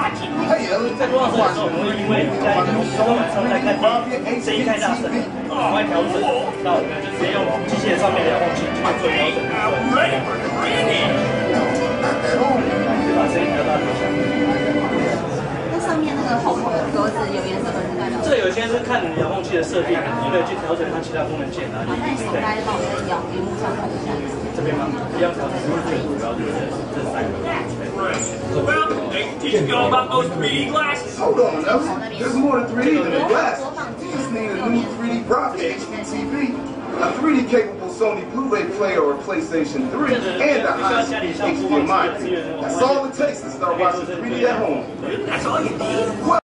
在播放的时候，我们会因为家里的同事晚上在看电影，声音太大声，赶快调整。那我们就直接用机械上面的遥控器去做调整，把声音调大调小。 那上面那个红红的格子有颜色的是代表？ 这个有些是看你遥控器的设定，你可以去调整它其他功能键啊。 好，那你手该帮我在荧幕上看一下。 这边吗？一样调整，主要就是这三个。 Well, they can teach you all about those 3D glasses. Hold on, Nelson. There's more to 3D than a glass. You just need a new 3D prop HDTV, a 3D capable Sony Blu-ray player or PlayStation 3, and a high-speed HDMI. That's all it takes to start watching 3D at home. That's all you need?